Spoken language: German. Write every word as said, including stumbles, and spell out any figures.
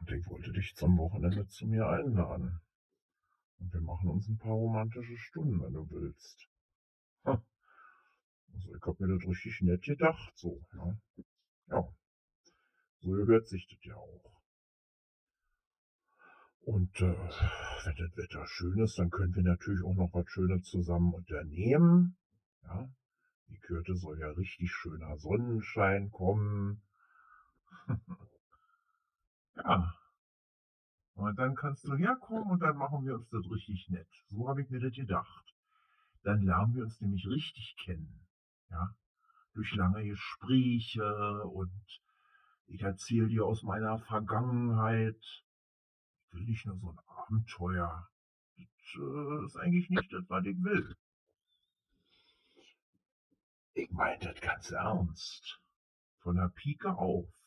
Und ich wollte dich zum Wochenende zu mir einladen. Und wir machen uns ein paar romantische Stunden, wenn du willst. Ha, also ich hab mir das richtig nett gedacht, so, ne? Ja, so gehört sich das ja auch. Und äh, wenn das Wetter schön ist, dann können wir natürlich auch noch was Schönes zusammen unternehmen. Ja, die Kürte soll ja richtig schöner Sonnenschein kommen. Ja, und dann kannst du herkommen und dann machen wir uns das richtig nett. So habe ich mir das gedacht. Dann lernen wir uns nämlich richtig kennen. Ja, durch lange Gespräche und ich erzähle dir aus meiner Vergangenheit. Ich will nicht nur so ein Abenteuer. Das äh, ist eigentlich nicht das, was ich will. Ich meine das ganz ernst. Von der Pike auf.